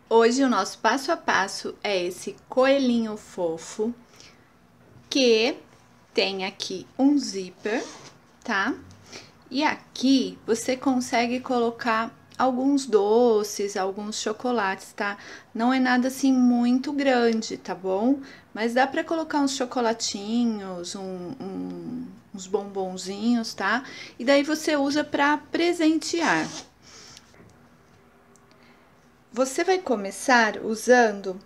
Hoje o nosso passo a passo é esse coelhinho fofo que tem aqui um zíper, tá? E aqui você consegue colocar alguns doces, alguns chocolates, tá? Não é nada assim muito grande, tá bom? Mas dá pra colocar uns chocolatinhos, uns bombonzinhos, tá? E daí você usa pra presentear. Você vai começar usando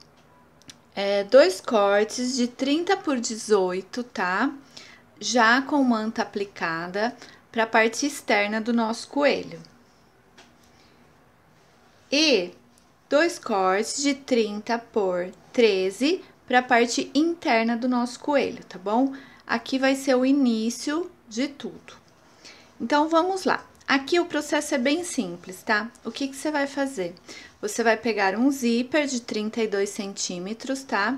dois cortes de 30 por 18, tá? Já com manta aplicada para a parte externa do nosso coelho. E dois cortes de 30 por 13 para a parte interna do nosso coelho, tá bom? Aqui vai ser o início de tudo. Então, vamos lá. Aqui o processo é bem simples, tá? O que você vai fazer? Você vai pegar um zíper de 32 centímetros, tá?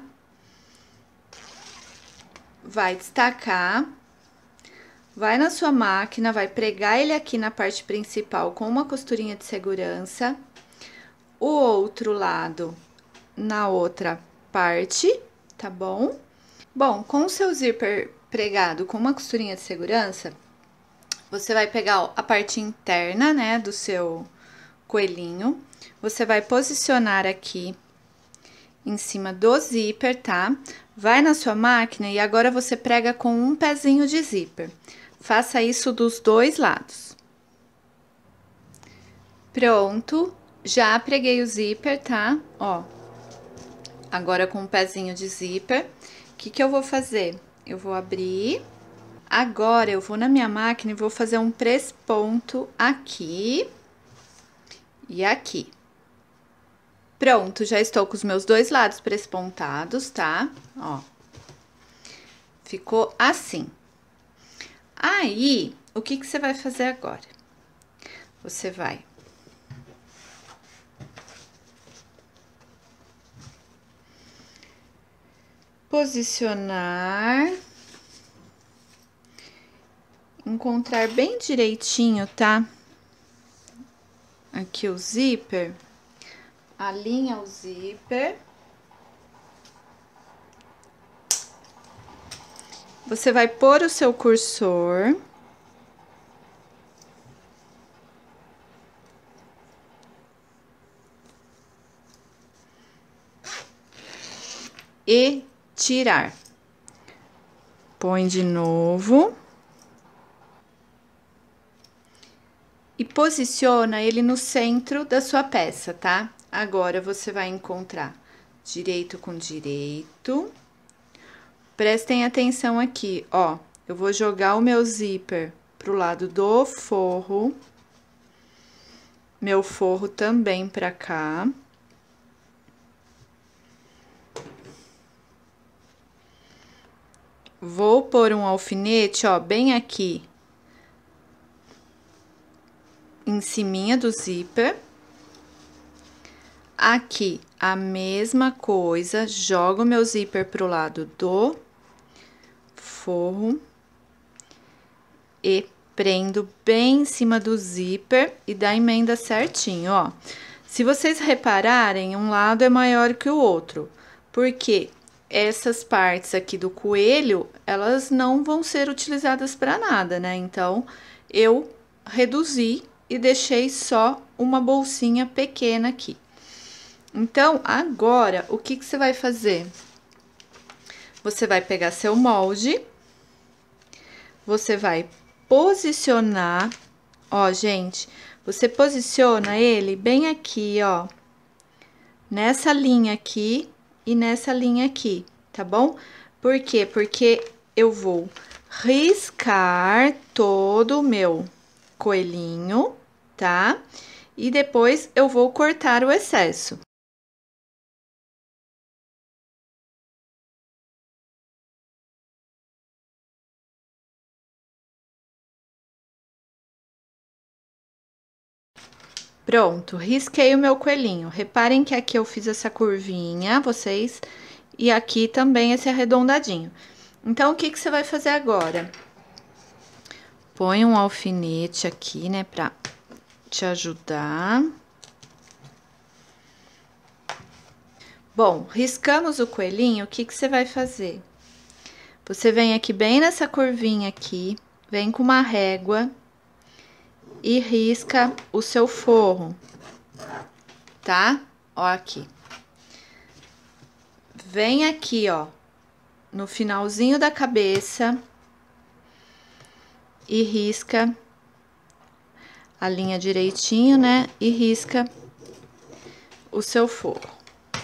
Vai destacar, vai na sua máquina, vai pregar ele aqui na parte principal com uma costurinha de segurança, o outro lado na outra parte, tá bom? Bom, com o seu zíper pregado com uma costurinha de segurança, você vai pegar a parte interna, né, do seu coelhinho, você vai posicionar aqui em cima do zíper, tá? Vai na sua máquina e agora você prega com um pezinho de zíper. Faça isso dos dois lados. Pronto, já preguei o zíper, tá? Ó, agora com um pezinho de zíper, o que eu vou fazer? Eu vou abrir. Agora, eu vou na minha máquina e vou fazer um press-ponto aqui e aqui. Pronto, já estou com os meus dois lados press-pontados, tá? Ó, ficou assim. Aí, o que você vai fazer agora? Você vai posicionar, encontrar bem direitinho, tá? Aqui o zíper, alinha o zíper. Você vai pôr o seu cursor. E tirar. Põe de novo. E posiciona ele no centro da sua peça, tá? Agora, você vai encontrar direito com direito. Prestem atenção aqui, ó. Eu vou jogar o meu zíper pro lado do forro. Meu forro também pra cá. Vou pôr um alfinete, ó, bem aqui. Em ciminha do zíper. Aqui, a mesma coisa, jogo meu zíper pro lado do forro e prendo bem em cima do zíper e da emenda certinho, ó. Se vocês repararem, um lado é maior que o outro, porque essas partes aqui do coelho, elas não vão ser utilizadas para nada, né? Então, eu reduzi e deixei só uma bolsinha pequena aqui. Então, agora, o que você vai fazer? Você vai pegar seu molde, você vai posicionar, ó, gente, você posiciona ele bem aqui, ó, nessa linha aqui e nessa linha aqui, tá bom? Por quê? Porque eu vou riscar todo o meu coelhinho, tá? E depois eu vou cortar o excesso. Pronto, risquei o meu coelhinho. Reparem que aqui eu fiz essa curvinha, vocês, e aqui também esse arredondadinho. Então, o que você vai fazer agora? Põe um alfinete aqui, né, pra te ajudar. Bom, riscamos o coelhinho, o que que você vai fazer? Você vem aqui bem nessa curvinha aqui, vem com uma régua e risca o seu forro, tá? Ó aqui. Vem aqui, ó, no finalzinho da cabeça e risca a linha direitinho, né? E risca o seu forro.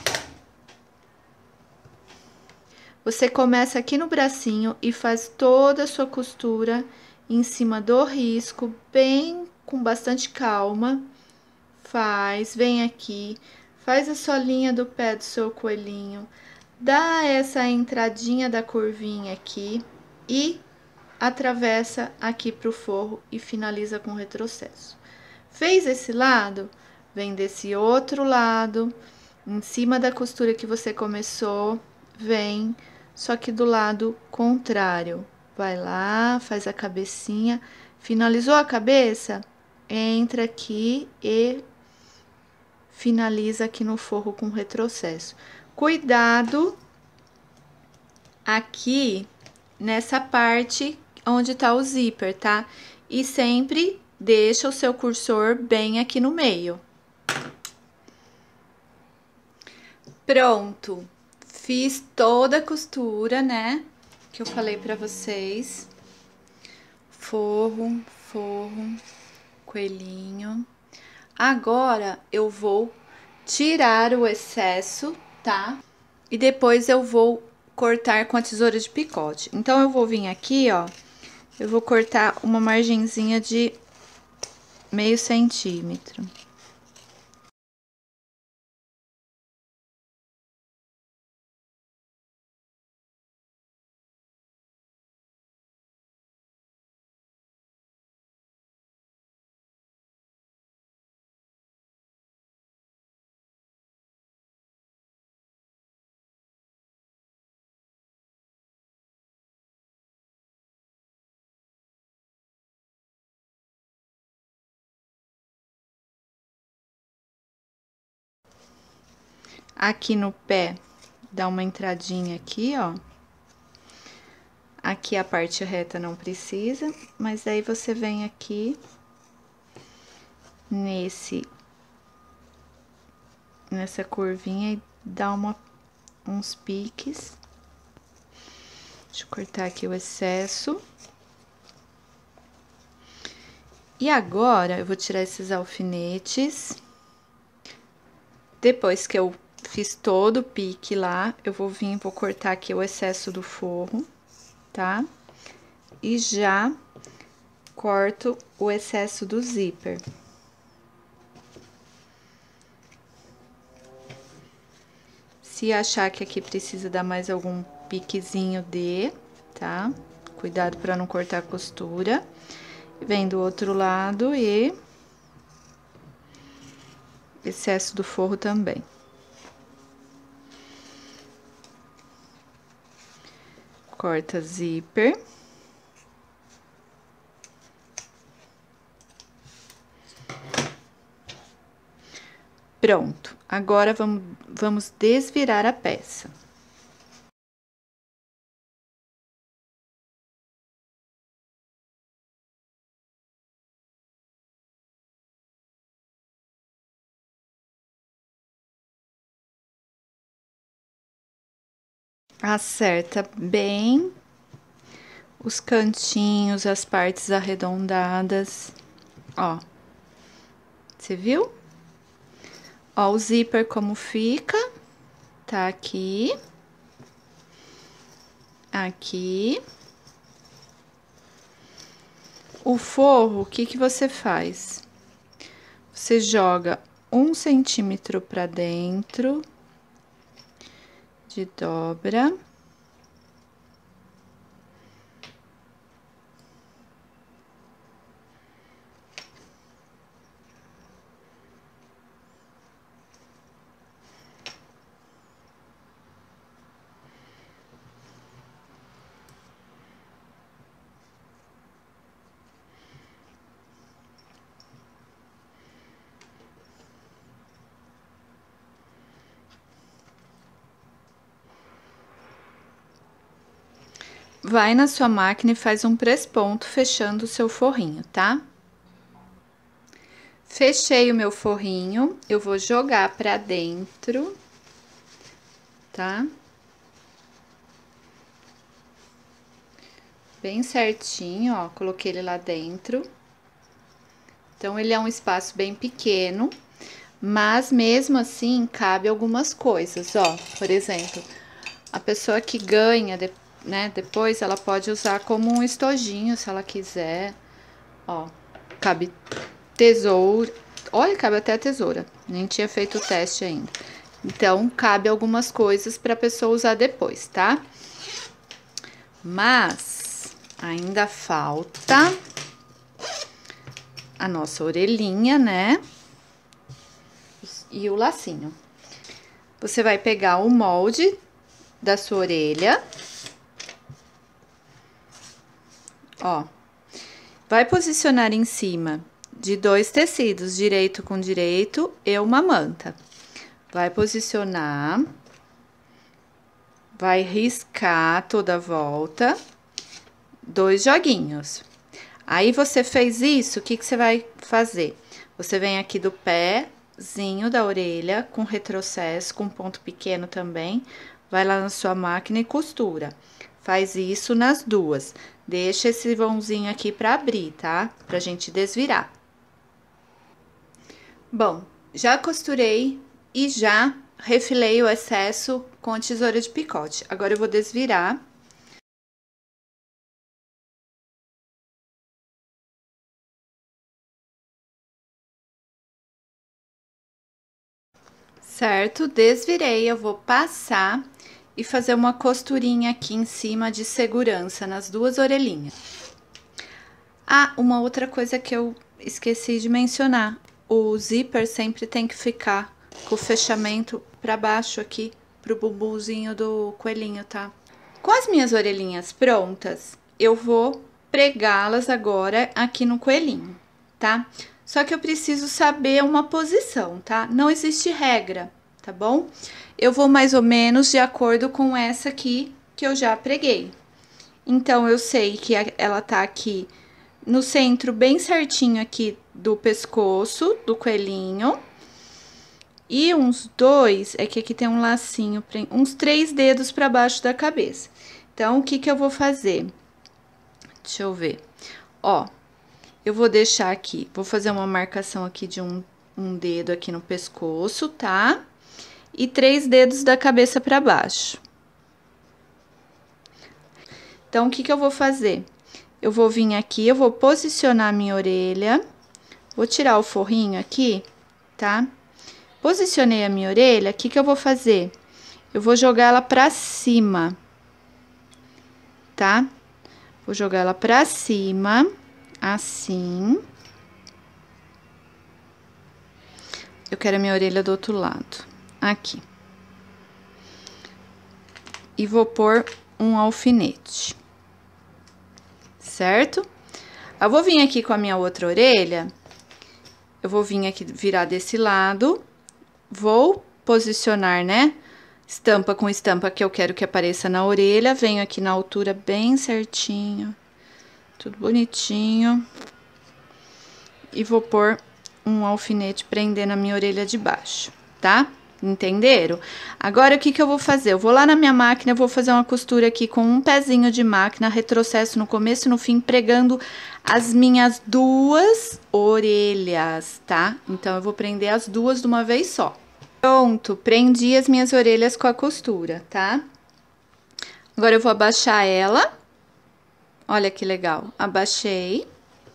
Você começa aqui no bracinho e faz toda a sua costura em cima do risco, bem com bastante calma. Vem aqui, faz a solinha do pé do seu coelhinho, dá essa entradinha da curvinha aqui e atravessa aqui pro forro e finaliza com retrocesso. Fez esse lado? Vem desse outro lado, em cima da costura que você começou, vem, só que do lado contrário. Vai lá, faz a cabecinha, finalizou a cabeça? Entra aqui e finaliza aqui no forro com retrocesso. Cuidado aqui nessa parte onde tá o zíper, tá? E sempre deixa o seu cursor bem aqui no meio. Pronto, fiz toda a costura, né? Que eu falei pra vocês. Forro, forro, coelhinho. Agora eu vou tirar o excesso, tá? E depois eu vou cortar com a tesoura de picote. Então, eu vou vir aqui, ó, eu vou cortar uma margenzinha de meio centímetro. Aqui no pé, dá uma entradinha aqui, ó. Aqui a parte reta não precisa, mas aí você vem aqui nessa curvinha e dá uns piques. Deixa eu cortar aqui o excesso. E agora, eu vou tirar esses alfinetes. Depois que eu fiz todo o pique lá, eu vou vir e vou cortar aqui o excesso do forro, tá? E já corto o excesso do zíper. Se achar que aqui precisa dar mais algum piquezinho, dê, tá? Cuidado para não cortar a costura. Vem do outro lado e excesso do forro também. Corta zíper. Pronto. Agora, vamos desvirar a peça. Acerta bem os cantinhos, as partes arredondadas, ó. Você viu? Ó, o zíper como fica, tá aqui. Aqui. O forro, o que que você faz? Você joga 1 centímetro pra dentro de dobra. vai na sua máquina e faz um press-ponto fechando o seu forrinho, tá? Fechei o meu forrinho, eu vou jogar pra dentro, tá? Bem certinho, ó, coloquei ele lá dentro. Então, ele é um espaço bem pequeno, mas mesmo assim, cabe algumas coisas, ó. Por exemplo, a pessoa que ganha, né, depois, ela pode usar como um estojinho, se ela quiser. Ó, cabe tesoura. Olha, cabe até a tesoura. Nem tinha feito o teste ainda. Então, cabe algumas coisas para a pessoa usar depois, tá? Mas ainda falta a nossa orelhinha, né? E o lacinho. Você vai pegar o molde da sua orelha. Ó. Vai posicionar em cima de 2 tecidos, direito com direito e uma manta. Vai posicionar, vai riscar toda a volta, 2 joguinhos. Aí, você fez isso, o que que você vai fazer? Você vem aqui do pézinho da orelha, com retrocesso, com ponto pequeno também, vai lá na sua máquina e costura. Faz isso nas duas. Deixa esse vãozinho aqui pra abrir, tá? Pra gente desvirar. Bom, já costurei e já refilei o excesso com a tesoura de picote. Agora, eu vou desvirar. Certo? Desvirei, eu vou passar e fazer uma costurinha aqui em cima de segurança nas 2 orelhinhas. Ah, uma outra coisa que eu esqueci de mencionar. O zíper sempre tem que ficar com o fechamento pra baixo aqui, pro bumbumzinho do coelhinho, tá? Com as minhas orelhinhas prontas, eu vou pregá-las agora aqui no coelhinho, tá? Só que eu preciso saber uma posição, tá? Não existe regra, tá bom? Eu vou mais ou menos de acordo com essa aqui que eu já preguei. Então, eu sei que ela tá aqui no centro, bem certinho aqui do pescoço do coelhinho. E uns 2, é que aqui tem um lacinho, uns 3 dedos pra baixo da cabeça. Então, o que que eu vou fazer? Deixa eu ver. Ó, eu vou deixar aqui, vou fazer uma marcação aqui de um dedo aqui no pescoço, tá? E 3 dedos da cabeça pra baixo. Então, o que que eu vou fazer? Eu vou vir aqui, eu vou posicionar a minha orelha, vou tirar o forrinho aqui, tá? Posicionei a minha orelha, o que que eu vou fazer? Eu vou jogar ela pra cima, tá? Vou jogar ela pra cima, assim. Eu quero a minha orelha do outro lado, aqui. E vou pôr um alfinete, certo? Eu vou vir aqui com a minha outra orelha, eu vou vir aqui virar desse lado, vou posicionar, né? Estampa com estampa que eu quero que apareça na orelha, venho aqui na altura bem certinho, tudo bonitinho. E vou pôr um alfinete prender na minha orelha de baixo, tá? Entenderam? Agora, o que que eu vou fazer? Eu vou lá na minha máquina, eu vou fazer uma costura aqui com um pezinho de máquina, retrocesso no começo e no fim, pregando as minhas 2 orelhas, tá? Então, eu vou prender as 2 de uma vez só. Pronto, prendi as minhas orelhas com a costura, tá? Agora, eu vou abaixar ela. Olha que legal. Abaixei.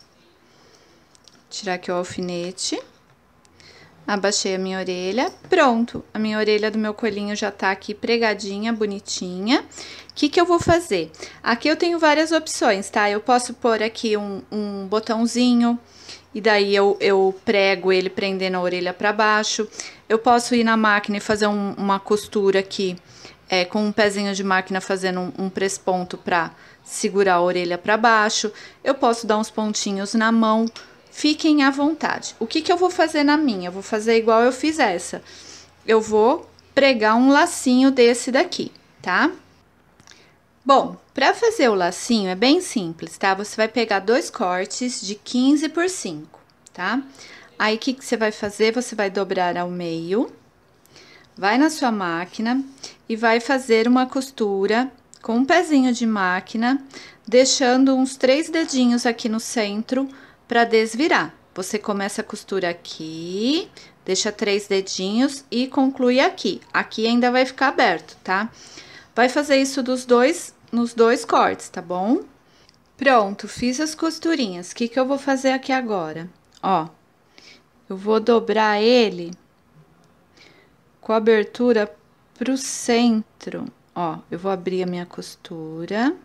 Tirar aqui o alfinete. Abaixei a minha orelha. Pronto, a minha orelha do meu coelhinho já tá aqui pregadinha, bonitinha. O que que eu vou fazer? Aqui eu tenho várias opções, tá? Eu posso pôr aqui um botãozinho, e daí eu prego ele prendendo a orelha pra baixo. Eu posso ir na máquina e fazer uma costura aqui, com um pezinho de máquina fazendo um press-ponto pra segurar a orelha pra baixo. Eu posso dar uns pontinhos na mão. Fiquem à vontade. O que que eu vou fazer na minha? Eu vou fazer igual eu fiz essa. Eu vou pregar um lacinho desse daqui, tá? Bom, para fazer o lacinho é bem simples, tá? Você vai pegar 2 cortes de 15 por 5, tá? Aí, o que que você vai fazer? Você vai dobrar ao meio, vai na sua máquina e vai fazer uma costura com um pezinho de máquina, deixando uns 3 dedinhos aqui no centro para desvirar. Você começa a costura aqui, deixa 3 dedinhos e conclui aqui. Aqui ainda vai ficar aberto, tá? Vai fazer isso nos dois cortes, tá bom? Pronto, fiz as costurinhas. O que que eu vou fazer aqui agora? Ó, eu vou dobrar ele com a abertura pro centro. Ó, eu vou abrir a minha costura.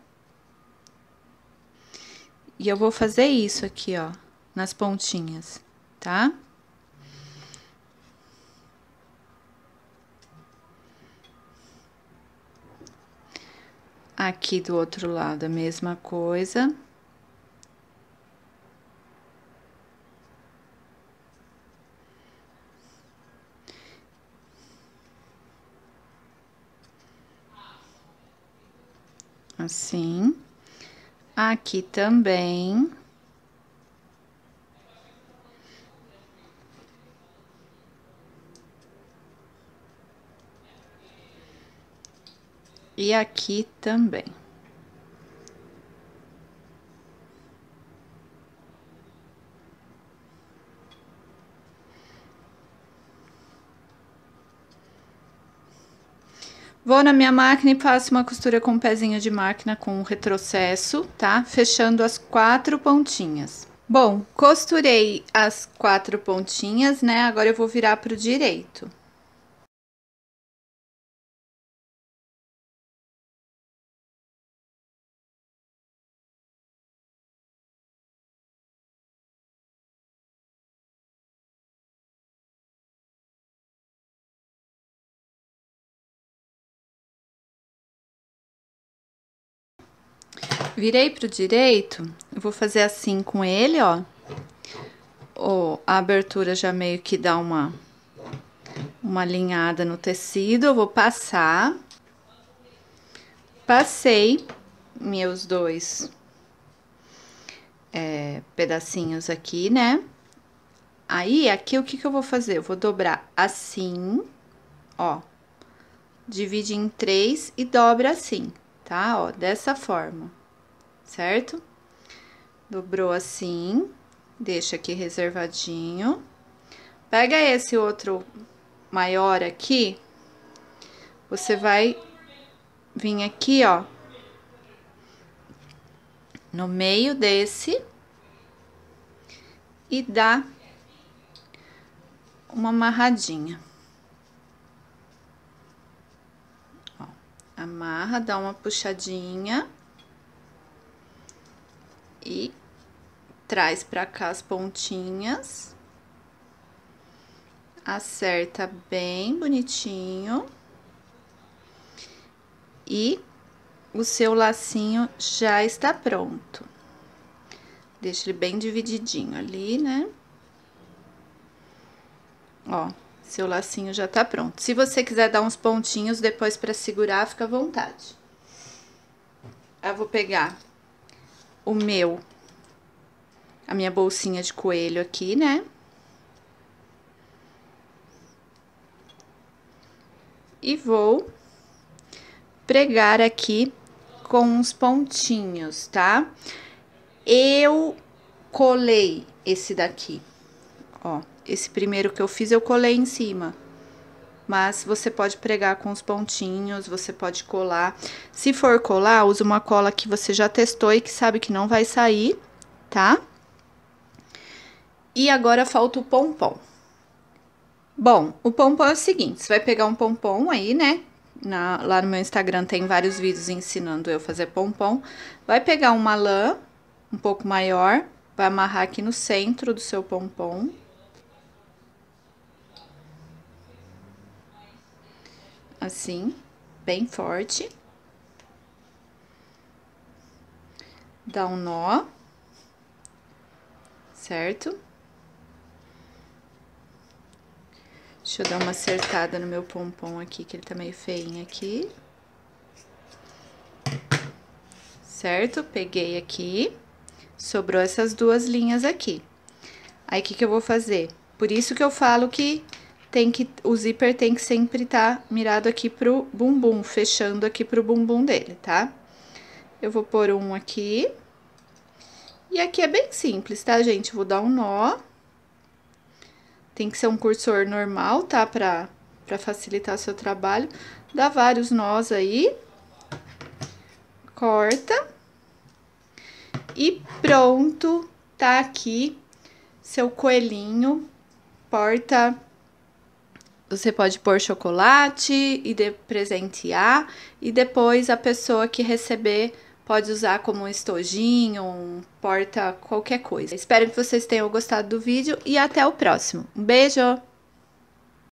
E eu vou fazer isso aqui, ó, nas pontinhas, tá? Aqui do outro lado a mesma coisa. Assim. Aqui também. E aqui também. Vou na minha máquina e faço uma costura com um pezinho de máquina com um retrocesso, tá? Fechando as 4 pontinhas. Bom, costurei as 4 pontinhas, né? Agora eu vou virar pro direito. Virei pro direito, eu vou fazer assim com ele, ó. A abertura já meio que dá uma alinhada no tecido, eu vou passar. Passei meus dois pedacinhos aqui, né? Aí, aqui, o que que eu vou fazer? Eu vou dobrar assim, ó. Divide em 3 e dobra assim, tá? Ó, dessa forma, certo? Dobrou assim, deixa aqui reservadinho. Pega esse outro maior aqui, você vai vir aqui, ó, no meio desse e dá uma amarradinha. Ó, amarra, dá uma puxadinha e traz pra cá as pontinhas. Acerta bem bonitinho. E o seu lacinho já está pronto. Deixa ele bem divididinho ali, né? Ó, seu lacinho já tá pronto. Se você quiser dar uns pontinhos depois pra segurar, fica à vontade. Eu vou pegar a minha bolsinha de coelho aqui, né? E vou pregar aqui com uns pontinhos, tá? Eu colei esse daqui, ó. Esse primeiro que eu fiz, eu colei em cima. Mas você pode pregar com os pontinhos, você pode colar. Se for colar, usa uma cola que você já testou e que sabe que não vai sair, tá? E agora falta o pompom. Bom, o pompom é o seguinte, você vai pegar um pompom aí, né? Lá no meu Instagram tem vários vídeos ensinando eu a fazer pompom. Vai pegar uma lã um pouco maior, vai amarrar aqui no centro do seu pompom. Assim, bem forte. Dá um nó, certo? Deixa eu dar uma acertada no meu pompom aqui, que ele tá meio feinho aqui. certo? Peguei aqui, sobrou essas duas linhas aqui. Aí, o que que eu vou fazer? Por isso que eu falo que o zíper tem que sempre estar mirado aqui pro bumbum, fechando aqui pro bumbum dele, tá? Eu vou pôr um aqui. E aqui é bem simples, tá, gente? Vou dar um nó. Tem que ser um cursor normal, tá? Pra facilitar seu trabalho. Dá vários nós aí. Corta. E pronto, tá aqui seu coelhinho. Você pode pôr chocolate e presentear. E depois a pessoa que receber pode usar como um estojinho, um porta, qualquer coisa. Espero que vocês tenham gostado do vídeo e até o próximo. Um beijo!